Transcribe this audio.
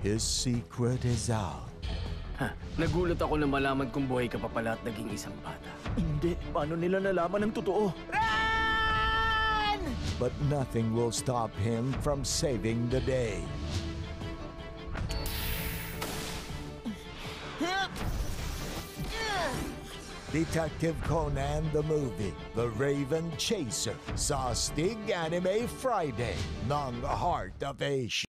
His secret is out. Nagulat ako na malaman kung buhay ka pa pala at naging isang bata. Hindi. Paano nila nalaman ang totoo? But nothing will stop him from saving the day. Detective Conan the Movie, The Raven Chaser, sa ASTIG Anime Friday ng Heart of Asia.